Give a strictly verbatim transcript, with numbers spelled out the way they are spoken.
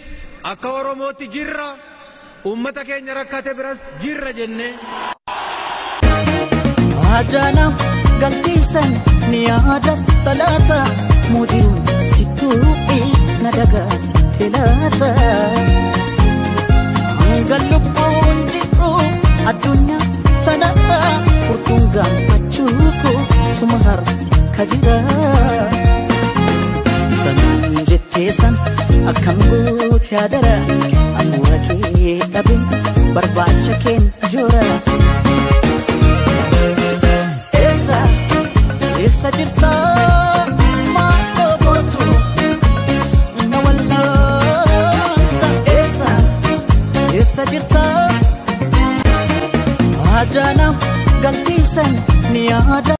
akka Oromootti jirra ummata keenya rakkate biras jirra jenne Ajaanam galtiisan ni yaada talaata mudiru situu'i nadaga telata Galubbuun jiru addunyaa tanarra furtuun gammachuuku sumahar kajira Sanaan jetteessan akkam guuti yaadara afuura kee dhabe barbaacha keen joora Eessa eessa jirta maaloo gootu na wallaanta Eessa eessa jirta Ajaanam galtiisan ni yaada